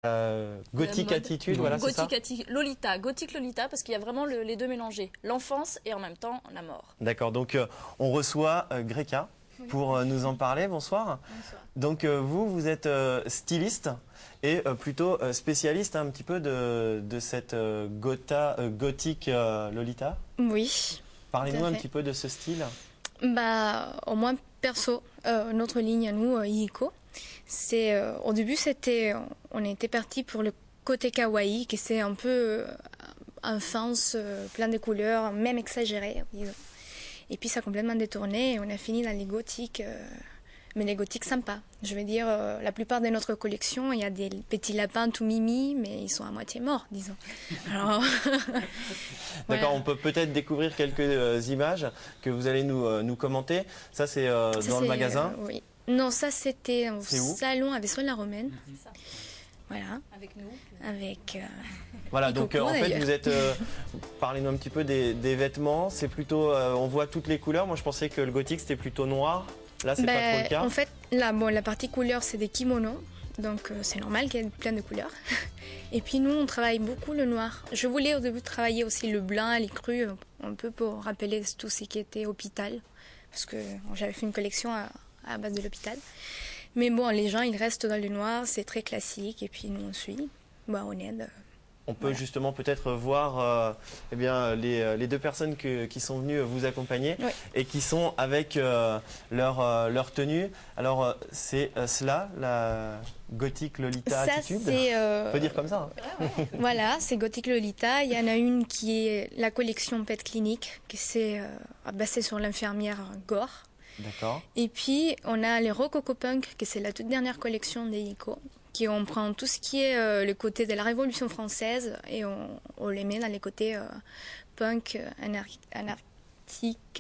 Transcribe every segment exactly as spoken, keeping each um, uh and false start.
Euh, gothique attitude, voilà, c'est ça. Gothique Lolita, gothique Lolita, parce qu'il y a vraiment le, les deux mélangés, l'enfance et en même temps la mort. D'accord, donc euh, on reçoit euh, Greka pour euh, nous en parler. Bonsoir. Bonsoir. Donc euh, vous, vous êtes euh, styliste et euh, plutôt euh, spécialiste hein, un petit peu de, de cette euh, gotha, euh, gothique euh, Lolita. Oui. Parlez-nous un petit peu de ce style. Bah, au moins perso, euh, notre ligne à nous, euh, Iiko, c'est euh, au début c'était, on était parti pour le côté kawaii, qui c'est un peu euh, enfance, euh, plein de couleurs, même exagéré, disons. Et puis ça a complètement détourné et on a fini dans les gothiques, euh, mais les gothiques sympas. Je veux dire, euh, la plupart de notre collection, il y a des petits lapins tout mimi, mais ils sont à moitié morts, disons. Alors... D'accord, voilà. on peut peut-être découvrir quelques euh, images que vous allez nous, euh, nous commenter. Ça, c'est euh, dans le magasin euh, Oui. Non, ça, c'était au C'est où salon à Vaison-la-Romaine. C'est ça. Voilà. Avec nous. Avec... Euh... Voilà, Et donc Coco, euh, en fait, d'ailleurs. vous êtes... Euh, parlez-nous un petit peu des, des vêtements. C'est plutôt... Euh, on voit toutes les couleurs. Moi, je pensais que le gothique, c'était plutôt noir. Là, c'est Ben, pas trop le cas. en fait, là, bon, la partie couleur, c'est des kimonos. Donc, euh, c'est normal qu'il y ait plein de couleurs. Et puis, nous, on travaille beaucoup le noir. Je voulais au début travailler aussi le blanc, les crus, un peu pour rappeler tout ce qui était hôpital. Parce que bon, j'avais fait une collection à, à base de l'hôpital. Mais bon, les gens, ils restent dans le noir, c'est très classique. Et puis, nous, on suit. Bah, on aide. On peut Voilà. justement peut-être voir euh, eh bien, les, les deux personnes que, qui sont venues vous accompagner Oui. et qui sont avec euh, leur, euh, leur tenue. Alors, euh, c'est euh, cela, la gothique Lolita Ça, attitude c'est... euh, On peut dire comme ça. Hein. Voilà, c'est Gothique Lolita. Il y en a une qui est la collection Pet Clinic, qui c'est euh, basée sur l'infirmière Gore. D'accord. Et puis, on a les Rococo Punk, qui c'est la toute dernière collection des Ico, qui on prend tout ce qui est euh, le côté de la Révolution française et on, on les met dans les côtés euh, punk, anarch anarchique.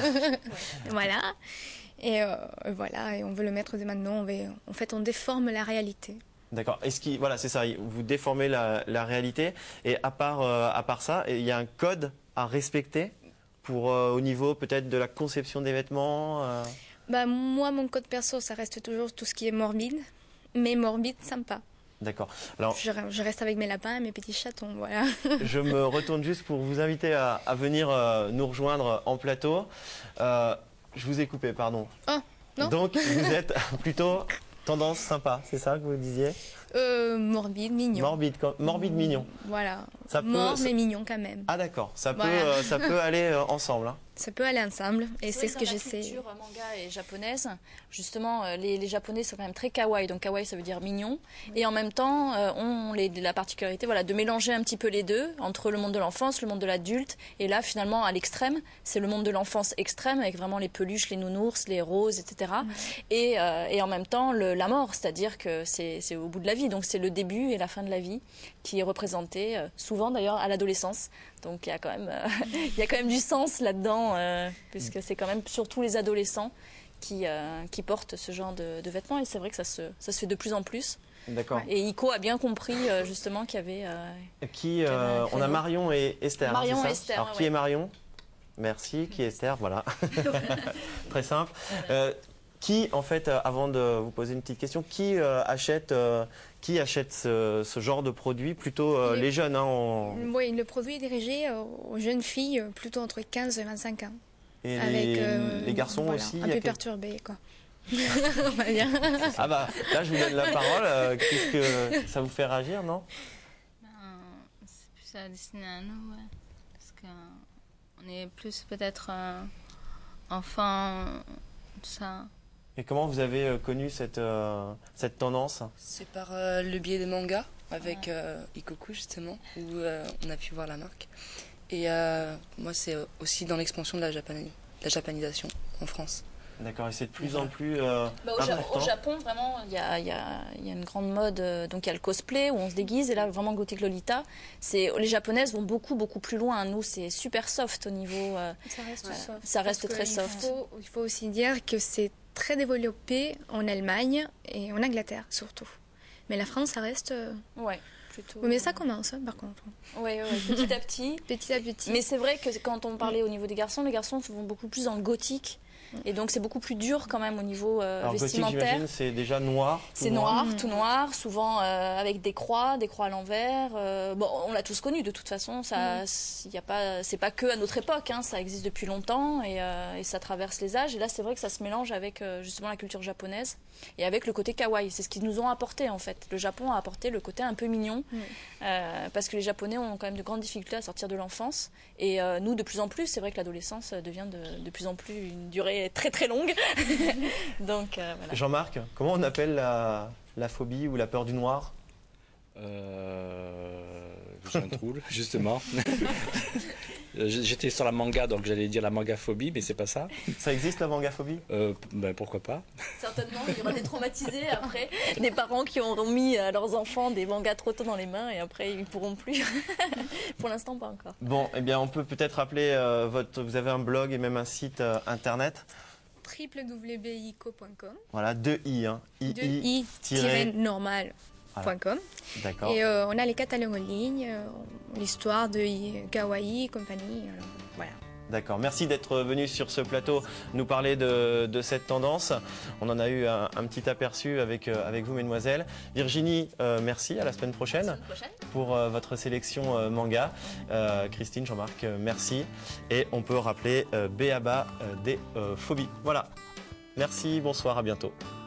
Voilà. Et euh, voilà, et on veut le mettre dès maintenant. On veut, en fait, on déforme la réalité. D'accord. Est-ce qu'il, voilà, c'est ça. Vous déformez la, la réalité. Et à part, euh, à part ça, il y a un code à respecter pour euh, au niveau peut-être de la conception des vêtements. Euh... Bah moi, mon code perso, ça reste toujours tout ce qui est morbide, mais morbide sympa. D'accord. Alors, je, je reste avec mes lapins et mes petits chatons, voilà. Je me retourne juste pour vous inviter à, à venir euh, nous rejoindre en plateau. Euh, je vous ai coupé, pardon. Oh, non. Donc, vous êtes plutôt tendance sympa, c'est ça que vous disiez? euh, Morbide, mignon. Morbide, morbide, mignon. Voilà. Ça peut, Mort, ça... mais mignon quand même. Ah d'accord, ça, voilà. peut, euh, ça peut aller euh, ensemble. Hein. Ça peut aller ensemble et c'est ce que j'essaie. La culture manga et japonaise, justement, euh, les, les japonais sont quand même très kawaii, donc kawaii ça veut dire mignon, oui. Et en même temps, euh, on les, la particularité, voilà, de mélanger un petit peu les deux entre le monde de l'enfance, le monde de l'adulte, et là finalement à l'extrême, c'est le monde de l'enfance extrême avec vraiment les peluches, les nounours, les roses, et cetera. Oui. Et, euh, et en même temps le, la mort, c'est-à-dire que c'est au bout de la vie, donc c'est le début et la fin de la vie qui est représenté euh, souvent d'ailleurs à l'adolescence. Donc il y a quand même, euh, il y a quand même du sens là-dedans, euh, puisque c'est quand même surtout les adolescents qui, euh, qui portent ce genre de, de vêtements. Et c'est vrai que ça se, ça se fait de plus en plus. D'accord. Et Ico a bien compris euh, justement qu'il y avait... Euh, qui, euh, on a Marion et Esther. Marion hein, et Esther. Alors ouais, qui ouais. est Marion? Merci. Qui est Esther? Voilà. Très simple. Euh, Qui, en fait, euh, avant de vous poser une petite question, qui euh, achète, euh, qui achète ce, ce genre de produit? Plutôt euh, les... les jeunes, hein, on... Oui, le produit est dirigé aux jeunes filles, plutôt entre quinze et vingt-cinq ans. Et avec, les, euh, les garçons voilà, aussi? Un peu quel... perturbés, quoi. On va dire. Ah bah, là, je vous donne la parole. Euh, Qu'est-ce que ça vous fait réagir, non? Ben, c'est plus à destiner à nous, ouais. Parce qu'on est plus peut-être euh, enfants, tout ça. Et comment vous avez euh, connu cette, euh, cette tendance? C'est par euh, le biais des mangas, avec euh, Ikoku justement, où euh, on a pu voir la marque. Et euh, moi, c'est aussi dans l'expansion de la, Japani la japanisation en France. D'accord, et c'est de plus voilà. en plus euh, bah, au, ja au Japon, vraiment, il y a, y, a, y a une grande mode. Euh, donc il y a le cosplay où on se déguise, et là, vraiment, Gothique Lolita. Les japonaises vont beaucoup, beaucoup plus loin. Nous, c'est super soft au niveau. Euh, ça reste ouais, soft. Ça reste très soft. Il faut, il faut aussi dire que c'est très développé en Allemagne et en Angleterre surtout. Mais la France, ça reste... Euh... Ouais, plutôt... Oui, mais ça commence, hein, par contre. Oui, ouais, petit à petit. Petit à petit. Mais c'est vrai que quand on parlait au niveau des garçons, les garçons vont beaucoup plus dans le gothique. Et donc c'est beaucoup plus dur quand même au niveau euh, Alors, gothique, vestimentaire. j'imagine, c'est déjà noir. tout C'est noir, Mmh. tout noir, souvent euh, avec des croix, des croix à l'envers. Euh, bon, on l'a tous connu de toute façon. Ça, mmh. y a pas, c'est pas que à notre époque. Hein, ça existe depuis longtemps et, euh, et ça traverse les âges. Et là, c'est vrai que ça se mélange avec euh, justement la culture japonaise et avec le côté kawaii. C'est ce qu'ils nous ont apporté en fait. Le Japon a apporté le côté un peu mignon mmh. euh, parce que les Japonais ont quand même de grandes difficultés à sortir de l'enfance. Et euh, nous, de plus en plus, c'est vrai que l'adolescence devient de, de plus en plus une durée très très longue. Donc euh, voilà. Jean-Marc, comment on appelle la, la phobie ou la peur du noir? Euh, J'ai un trou, justement. J'étais sur la manga, donc j'allais dire la mangaphobie, mais c'est pas ça. Ça existe la mangaphobie? euh, ben, Pourquoi pas. Certainement, il y aura des traumatisés après, des parents qui auront mis à leurs enfants des mangas trop tôt dans les mains et après ils ne pourront plus. Pour l'instant, pas encore. Bon, eh bien, on peut peut-être rappeler euh, votre. Vous avez un blog et même un site euh, internet. w w w point i c o point com. Voilà, deux i, hein. i i normal point com. D'accord. Et euh, on a les catalogues en ligne, euh, l'histoire de kawaii, compagnie. Alors, voilà. D'accord. Merci d'être venu sur ce plateau nous parler de, de cette tendance. On en a eu un, un petit aperçu avec, euh, avec vous, mesdemoiselles. Virginie, euh, merci. À la semaine prochaine, La semaine prochaine. pour euh, votre sélection euh, manga. Euh, Christine, Jean-Marc, euh, merci. Et on peut rappeler euh, B A B A euh, des euh, phobies. Voilà. Merci, bonsoir, à bientôt.